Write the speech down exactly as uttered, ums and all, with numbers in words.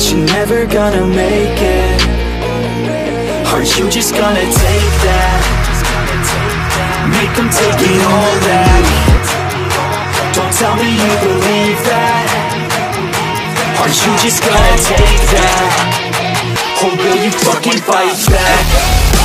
that you're never gonna make it? Are you just gonna take that? Make them take it all back. Don't tell me you believe that. Are you just gonna take that? Or will you fucking fight back?